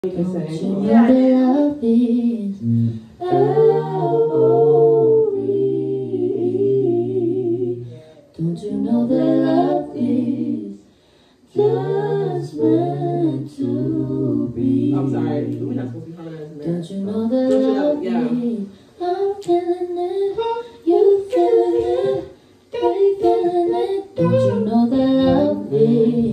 Don't you know that love is L-O-V-E? Don't you know that love is just meant to be? I'm sorry, we're not supposed to be harmonizing that. Don't you know that love is? I'm feeling it, you feeling it, they feeling it. Don't you know that love is?